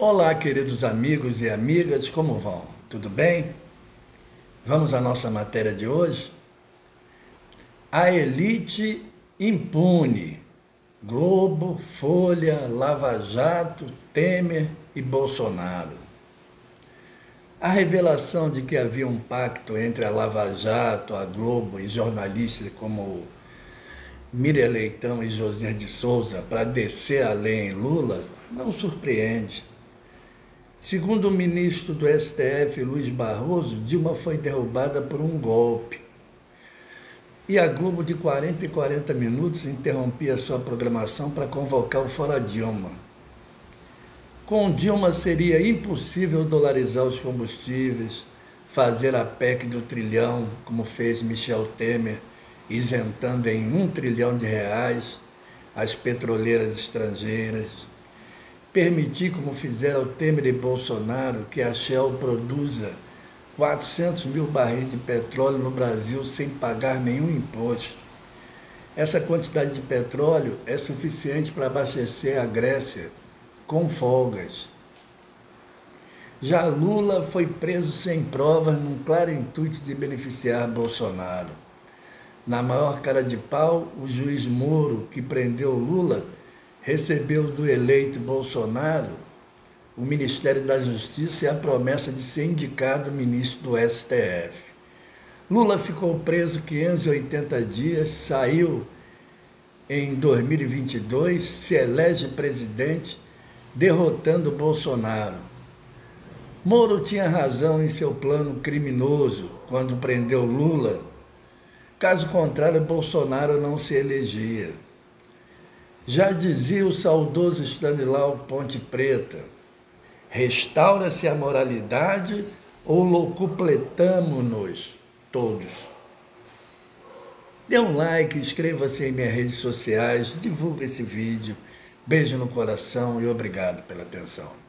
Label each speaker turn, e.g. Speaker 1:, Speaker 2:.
Speaker 1: Olá, queridos amigos e amigas, como vão? Tudo bem? Vamos à nossa matéria de hoje? A elite impune. Globo, Folha, Lava Jato, Temer e Bolsonaro. A revelação de que havia um pacto entre a Lava Jato, a Globo e jornalistas como Miriam Leitão e José de Souza para descer a lei em Lula não surpreende. Segundo o ministro do STF, Luiz Barroso, Dilma foi derrubada por um golpe. E a Globo, de 40 em 40 minutos, interrompia sua programação para convocar o Fora Dilma. Com Dilma seria impossível dolarizar os combustíveis, fazer a PEC do trilhão, como fez Michel Temer, isentando em R$1 trilhão as petroleiras estrangeiras, permitir, como fizeram Temer e Bolsonaro, que a Shell produza 400 mil barris de petróleo no Brasil sem pagar nenhum imposto. Essa quantidade de petróleo é suficiente para abastecer a Grécia com folgas. Já Lula foi preso sem provas num claro intuito de beneficiar Bolsonaro. Na maior cara de pau, o juiz Moro, que prendeu Lula, recebeu do eleito Bolsonaro o Ministério da Justiça e a promessa de ser indicado ministro do STF. Lula ficou preso 580 dias, saiu em 2022, se elege presidente, derrotando Bolsonaro. Moro tinha razão em seu plano criminoso quando prendeu Lula. Caso contrário, Bolsonaro não se elegia. Já dizia o saudoso Stanislau Ponte Preta: restaura-se a moralidade ou locupletamo-nos todos? Dê um like, inscreva-se em minhas redes sociais, divulgue esse vídeo. Beijo no coração e obrigado pela atenção.